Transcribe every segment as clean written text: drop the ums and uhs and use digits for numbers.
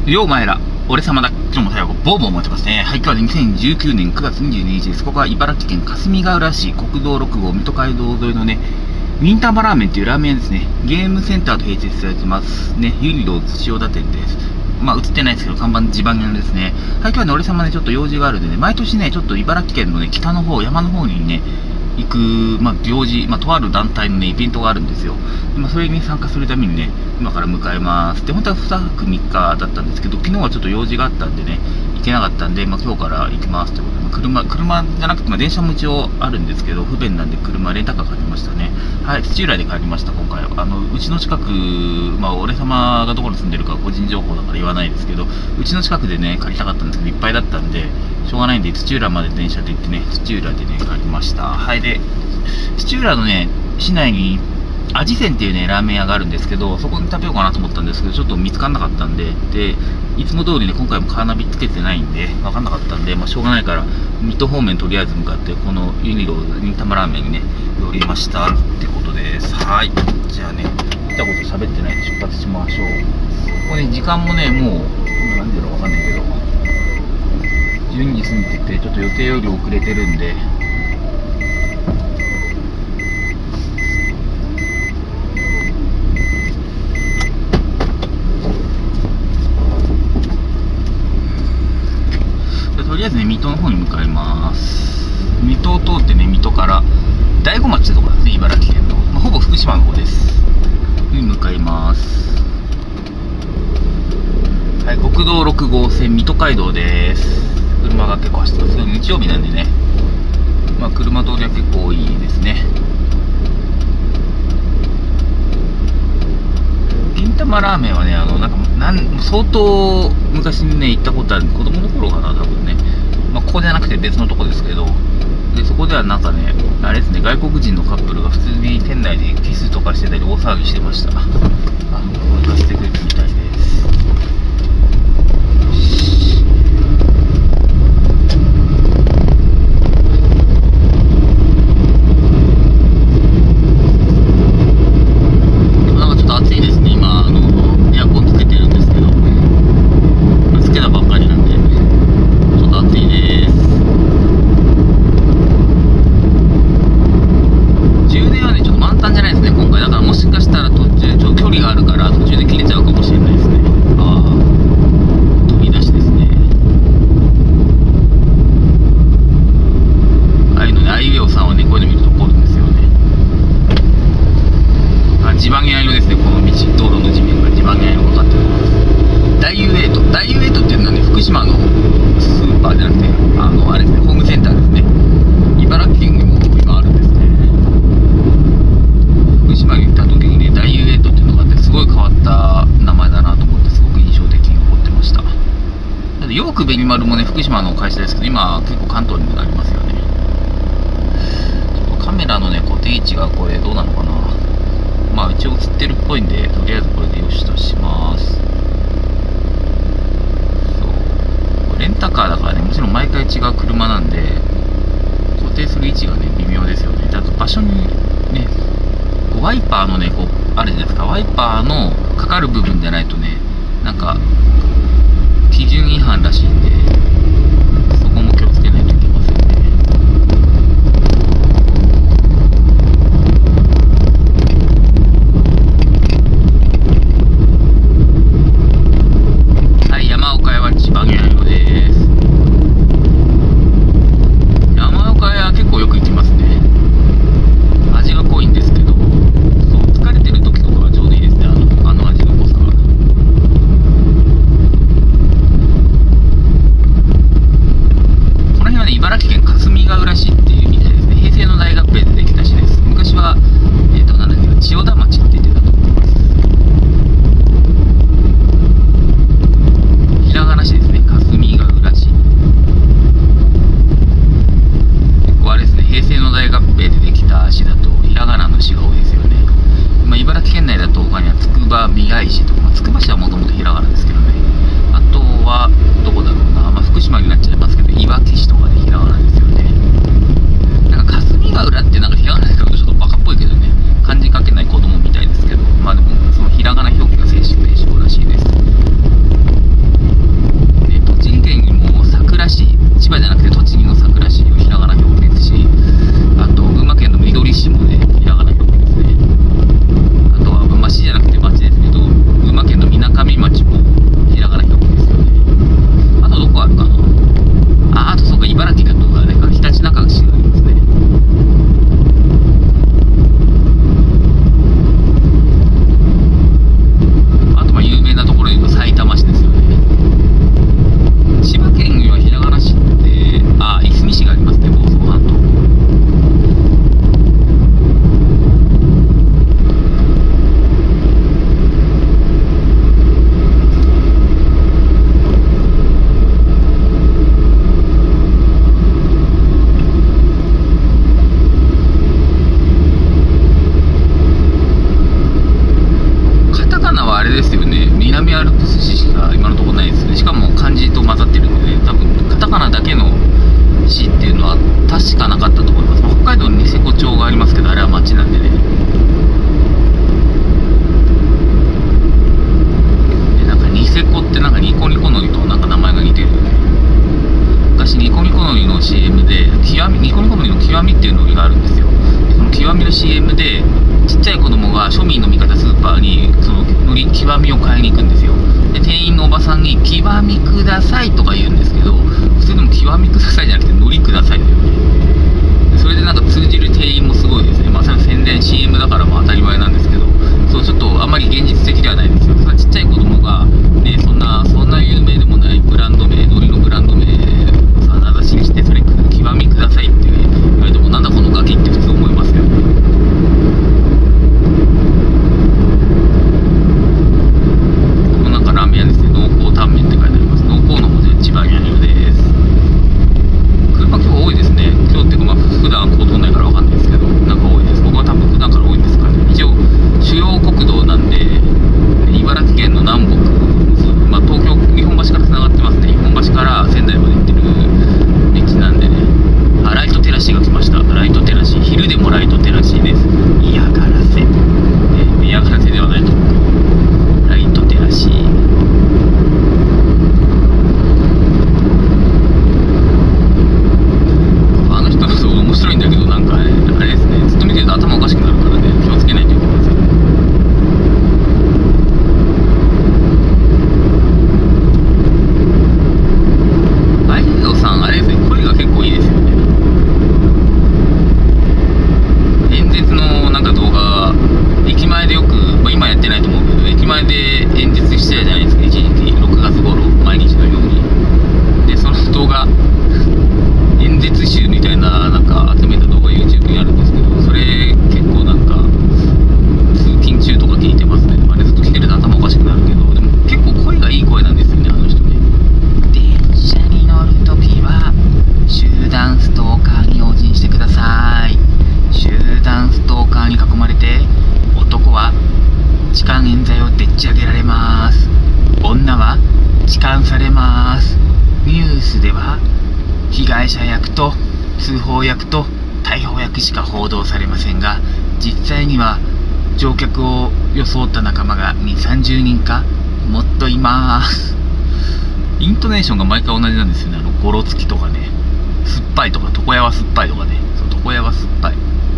ようお前ら、俺様だ。今日も最後、ボーボー持ってますね。はい、今日は2019年9月22日です。ここは茨城県霞ヶ浦市、国道6号、水戸街道沿いのね、ウィンターマラーメンっていうラーメン屋ですね。ゲームセンターと併設されてますね。ユニローズ千代田店です。まあ、映ってないですけど、看板地盤屋ですね。はい、今日はね、俺様ね、ちょっと用事があるんでね、毎年ね、ちょっと茨城県のね、北の方、山の方にね、行く、行事、とある団体のね、イベントがあるんですよ。それに参加するためにね、今から向かいます。で、本当は2泊3日だったんですけど、昨日はちょっと用事があったんでね、行けなかったんで、今日から行きますということで、車じゃなくて、電車も一応あるんですけど、不便なんで車、レンタカー借りましたね。はい、土浦で帰りました、今回は。うちの近く、俺様がどこに住んでるか個人情報だから言わないですけど、うちの近くでね、借りたかったんですけど、いっぱいだったんで、しょうがないんで、土浦まで電車で行ってね、土浦でね、帰りました。はい、で、土浦のね、市内に、味仙っていうね、ラーメン屋があるんですけど、そこに食べようかなと思ったんですけど、ちょっと見つからなかったんで、いつも通りね、今回もカーナビつけてないんで、わかんなかったんで、しょうがないから、水戸方面とりあえず向かって、このユニローズ、忍たまラーメンにね、寄りましたってことです。はい。じゃあね、見たこと喋ってないんで出発しましょう。ここね、時間もね、もう、何時だろうわかんないけど、12時過ぎてて、ちょっと予定より遅れてるんで、とりあえずね、水戸の方に向かいます。水戸を通ってね、水戸から大子町ってところですね、茨城県の。ほぼ福島の方です。に向かいます。はい、国道6号線水戸街道です。車が結構走ってます。日曜日なんでね、車通りは結構多いですね。銀玉ラーメンはね、相当昔にね、行ったことある、子供の頃かな、多分ね。ここじゃなくて別のとこですけど、で、そこではなんかね、あれですね、外国人のカップルが普通に店内でキスとかしてたり大騒ぎしてました。行かせてくれるみたいです。地盤屋色ですね、この道、道路の地面が地盤屋色がかっております。大雄エイトっていうのはね、福島のスーパーじゃなくて、あれですね、ホームセンターですね。茨城県にも今あるんですね。福島に行った時にね、大雄エイトっていうのがあって、すごい変わった名前だなと思って、すごく印象的に残ってました。だってヨークベニマルもね、福島の会社ですけど、今結構関東にもなりますよね。ちょっとカメラのね、固定位置がこれどうなのかな。一応映ってるっぽいんで、とりあえずこれでよしとします。そう。レンタカーだからね、もちろん毎回違う車なんで、固定する位置がね、微妙ですよね。あと場所にね、ワイパーのね、あるじゃないですか、ワイパーのかかる部分じゃないとね、基準違反らしいんで、そこも気をつけないといけませんね。 CM で、ちっちゃい子供が庶民の味方スーパーにその海苔極みを買いに行くんですよ。で店員のおばさんに極みくださいとか言うんですけど、普通でも極みくださいじゃなくて海苔くださいだよね。それでなんか通じる店員もすごいですね。まあそれは宣伝 CM だからまあ当たり前なんですけど、そうちょっとあんまり現実的ではないですよ。そんなちっちゃい子供がね、そんな有名でもないブランド名、海苔のブランド名をさ名指しにして、それ極みくださいって言われても、なんだこのガキって普通思いますよね。ここなんかラーメン屋ですね。濃厚タンメンって書いてあります。濃厚の文字で千葉にあるようです。車今日多いですね。今日っていうかまあ普段こう通んないからわかんないですけど、なんか多いです。僕は多分普段から多いんですかね。一応主要国道なんで、茨城県の南北、まあ、東京日本橋から繋がってますね。日本橋から仙台まで行ってる道なんでね。あ、ライトテラシーが来ました。ライトテラシー、昼でもライトテラシーです。嫌がらせ、嫌がらせではないと思うけど、ライトテラシー。あの人の動画面白いんだけど、なんかね、あれですね、ずっと見てると頭おかしくなるからね、気をつけないといけないですよ。あいよさん、あれですね、声が結構いいですよね。演説のなんか動画、駅前でよく、まあ、今やってないと思うけど、駅前で演説してたじゃないですか、一時期、6月頃、毎日のように。で、その動画、演説集みたいな、なんか集めた動画 YouTube にあるんですけど、それ結構なんか、通勤中とか聞いてますね。あれずっと聞いてると頭おかしくなるけど、でも結構声がいい声なんですよね、あの人ね。電車に乗るときは、集団ストーカーに用心してください。集団ストーカーに囲まれて、男は痴漢冤罪をでっち上げられます。女は痴漢されます。ニュースでは被害者役と通報役と逮捕役しか報道されませんが、実際には乗客を装った仲間が2、30人かもっといます。イントネーションが毎回同じなんですよね。ゴロつきとかね、酸っぱいとか、床屋は酸っぱいとかね。そう、床屋は酸っぱい。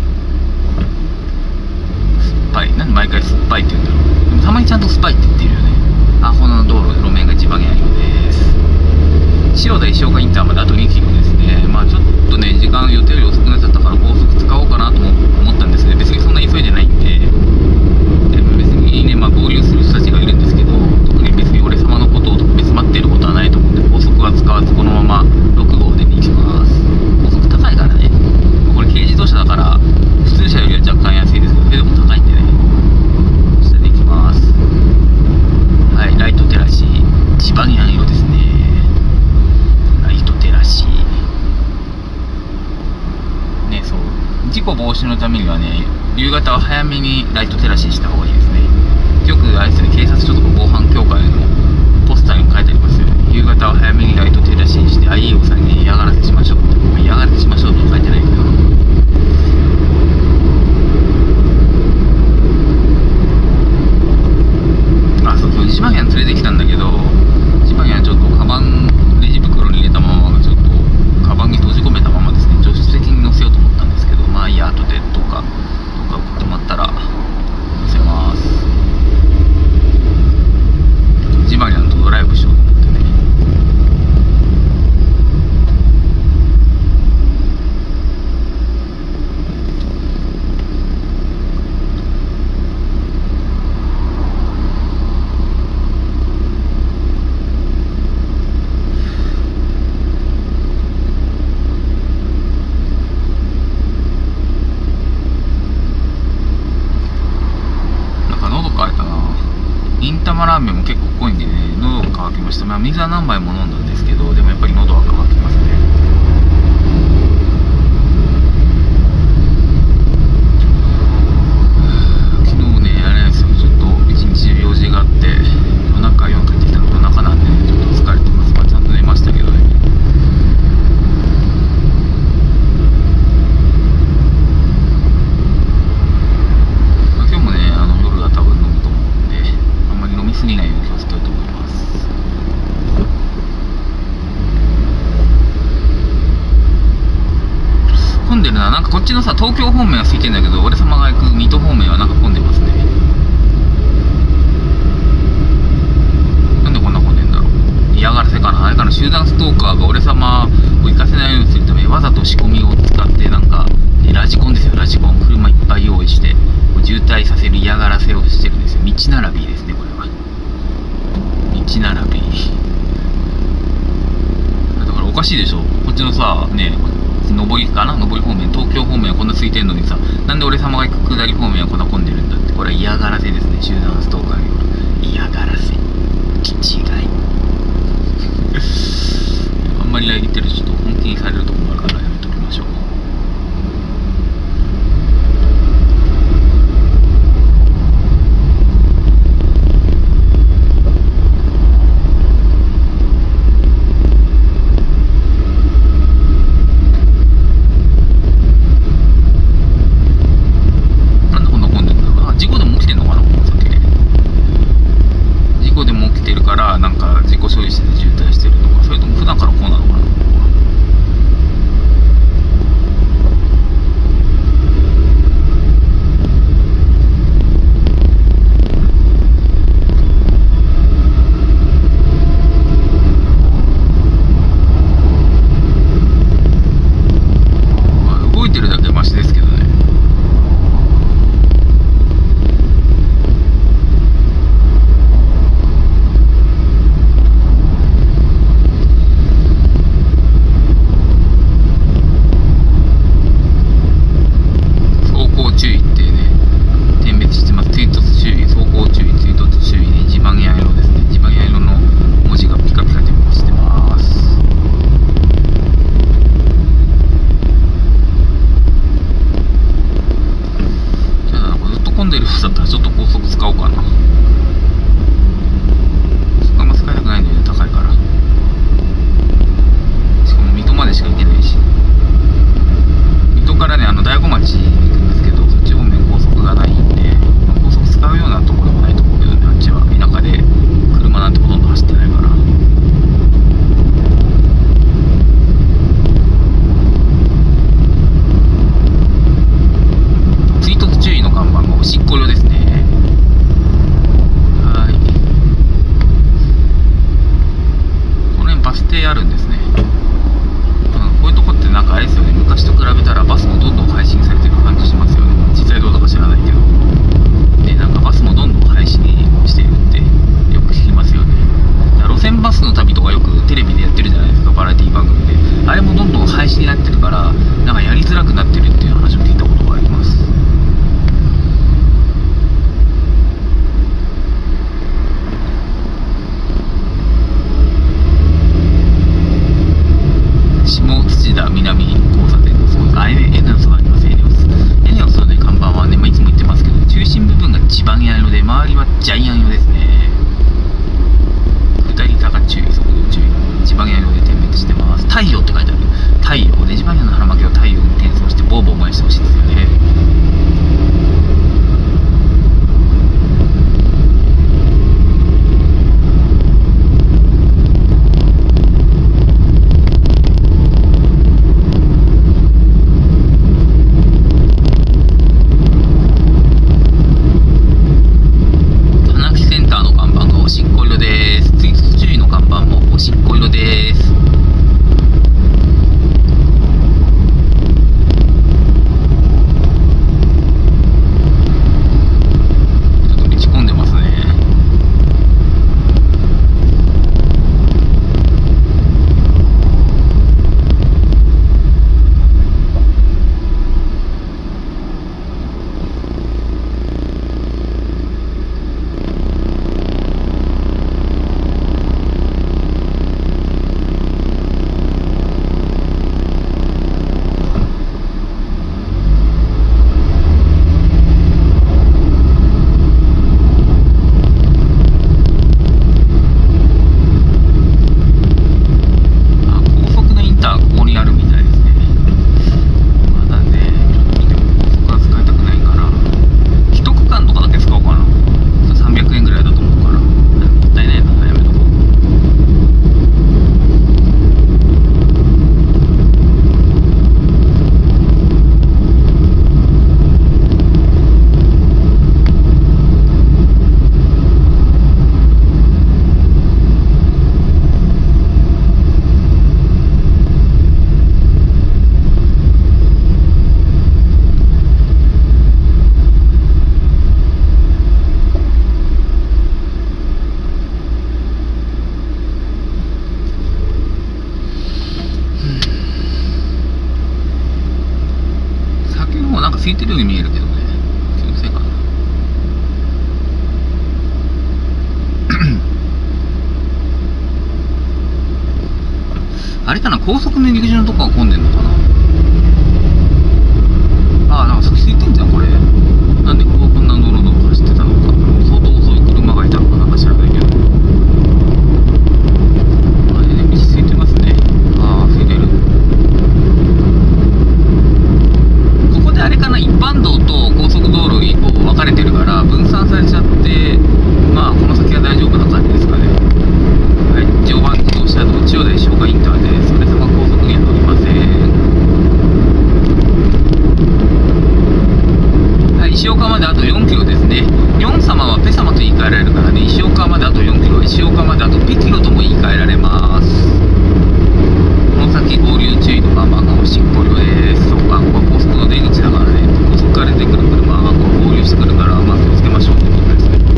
酸っぱい。なんで毎回酸っぱいって言うんだろう。でもたまにちゃんと酸っぱいって言ってるよね。アホの道路、路面が一番にあるようです。塩田石岡インターまであと2キロですね。まあちょっとね、時間予定より遅くなっちゃったから高速使おうかなとも思ったんですけど、別にそんな急いでないんで、別にね、まあ合流する人たちがいるんですけど、特に別に俺様のことを特別待っていることはないと思うんで、高速は使わずこのまま6号で行きます。高速高いからね。これ軽自動車だから普通車よりは若干安いですけど、それでも高いんでね。下で行きます。はい、ライトテラシー、千葉にあるようですね。ライトテラシー。ね、そう。事故防止のためにはね、夕方は早めにライトテラシーした方がいいですね。よくあれですね、警察署とか防犯協会のポスターにも書いてありますよね。夕方は早めにライトテラシーして、IEO さんに嫌がらせしましょうって。まあ、嫌がらせしましょうとは書いてないけど。あ、そうそう、千葉県連れてきたんだけど、千葉県はちょっとカバン、レジ袋に入れたまま、ちょっとカバンに閉じ込めたままですね。助手席に乗せようと思ったんですけど、まあいいや、後でどっか止まったら乗せます。千葉県とドライブしようと思ってね。忍たまラーメンも結構濃いんでね、喉が渇きました。まあ水は何杯も飲んだんですけど、でもやっぱり喉は渇きますね。昨日ね、あれなんですよ、ちょっと一日用事があって、夜中帰ってきたの夜中なんで、ね、ちょっと疲れてます。まあちゃんと寝ましたけどね。今日もね、夜は多分飲むと思うんで、あんまり飲みすぎないように気をつけようと思います。 のさ、東京方面は空いてんだけど、俺様が行く水戸方面はなんか混んでますね。なんでこんな混んでんだろう。嫌がらせかな。あれかな、集団ストーカーが俺様を行かせないようにするためにわざと仕込みを使ってなんか、ラジコンですよ、ラジコン。車いっぱい用意して、渋滞させる嫌がらせをしてるんですよ。道並びですね、これは。道並び。だからおかしいでしょ。こっちのさ、ね、上りかな、上り方面、東京方面はこんな空いてんのにさ、なんで俺様が行く下り方面はこんな混んでるんだって。これは嫌がらせですね、集団ストーカーによる嫌がらせ。気違い。あんまり言ってるとちょっと本気にされるとこもあるからやめときましょう。なんか自己処理して渋滞してるのか、それとも普段からこうなのかな。 に見えるけどね。気のせいかな。あれかな、高速の入り口のとこが混んでんのかな。ああ、なんか先空いてんじゃん、これ。なんでこんなノロノロ走ってたのか。相当遅い車がいたのかなんか知らないけど。あれね、道空いてますね。ああ、空いてる。ここであれかな、一般道と高速道路にこう分かれてるから分散されちゃって、まあこの先は大丈夫な感じですかね。はい、常磐自動車道千代田石岡インターです。それ様高速には乗りません。はい、石岡まであと4キロですね。ヨン様はペ様と言い換えられるからね、石岡まであと4キロ、石岡まであとピキロとも言い換えられます。この先合流注意の看板が執行料です。そうか、ここは高速の出口だからね、高速から出てくる車がこう合流してくるから、まあ気をつけましょうということですね。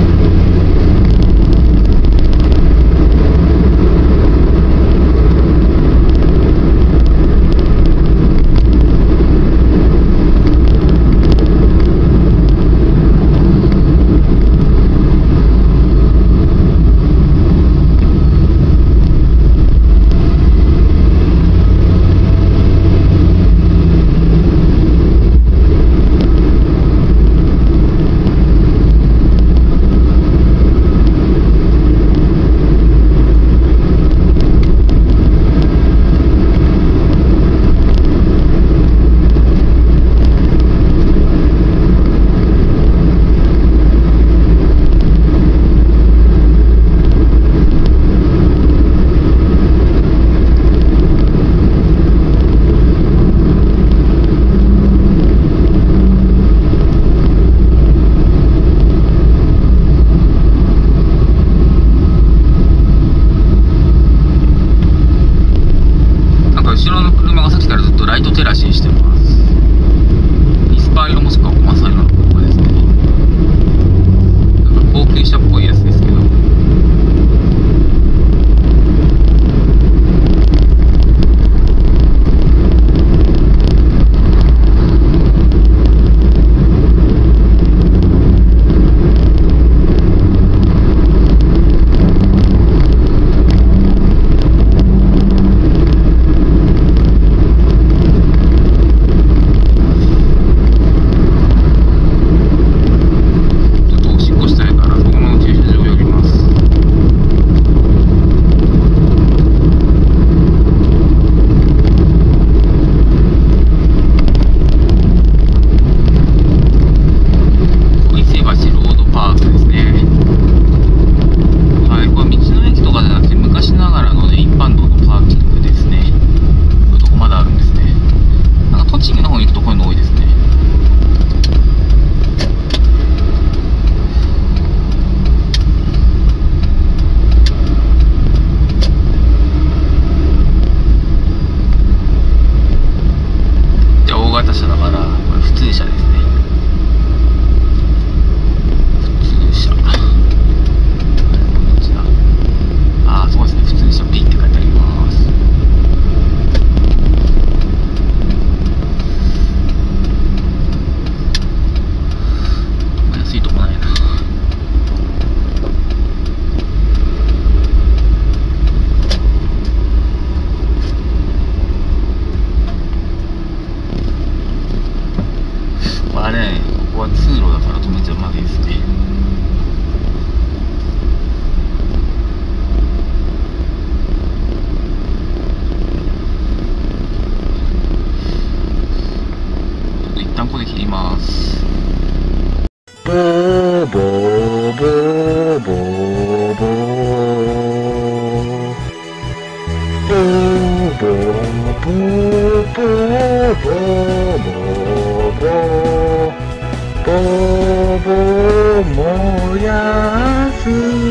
後ろの車がさっきからずっとライト照らしにしてます。イスパー色もしくはゴマサ色の車ですね。なんか高級車っぽいやつですけど。 燃やす